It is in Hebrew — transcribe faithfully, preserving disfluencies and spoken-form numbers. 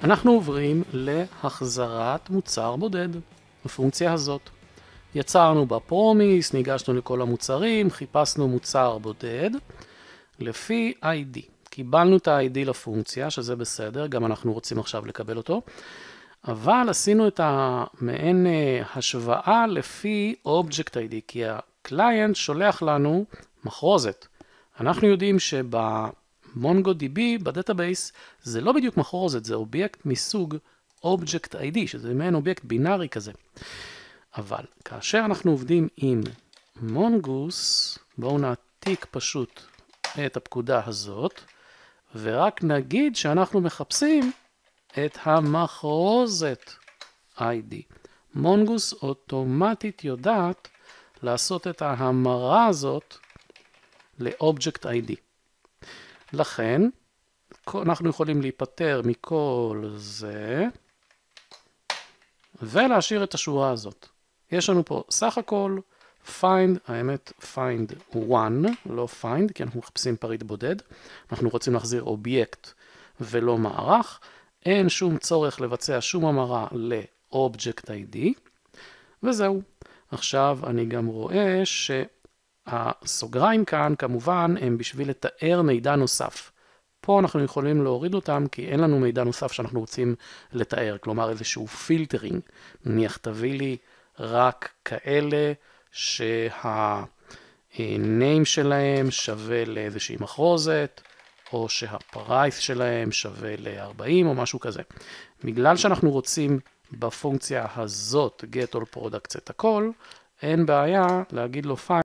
אנחנו עוברים להחזרת מוצר בודד, הפונקציה הזאת. יצרנו בפרומיס, ניגשנו לכל המוצרים, חיפשנו מוצר בודד, לפי איי די. קיבלנו את ה-איי די לפונקציה, שזה בסדר, גם אנחנו רוצים עכשיו לקבל אותו, אבל עשינו את המעין השוואה לפי Object איי די, כי הקליינט שולח לנו מחרוזת. אנחנו יודעים שבMongoDB, בדאטאבייס, זה לא בדיוק מחרוזת, זה אובייקט מסוג Object איי די, שזה מעין אובייקט בינארי כזה. אבל כאשר אנחנו עובדים עם Mongoose, בואו נעתיק פשוט את הפקודה הזאת, ורק נגיד שאנחנו מחפשים את המחרוזת איי די. Mongoose אוטומטית יודעת לעשות את ההמרה הזאת ל-Object איי די. לכן, אנחנו יכולים להיפטר מכל זה, ולהשאיר את השורה הזאת. יש לנו פה סך הכל find, האמת find one, לא find, כי אנחנו מחפשים פריט בודד. אנחנו רוצים להחזיר אובייקט ולא מערך. אין שום צורך לבצע שום המרה ל-Object איי די. וזהו. עכשיו אני גם רואה שהסוגריים כאן כמובן הם בשביל לתאר מידע נוסף. פה אנחנו יכולים להוריד אותם כי אין לנו מידע נוסף שאנחנו רוצים לתאר, כלומר איזשהו פילטרינג. נניח תביא לי רק כאלה שה-name שלהם שווה לאיזושהי מחרוזת, או שה-price שלהם שווה ל-ארבעים או משהו כזה. בגלל שאנחנו רוצים בפונקציה הזאת get all products את הכל, אין בעיה להגיד לו find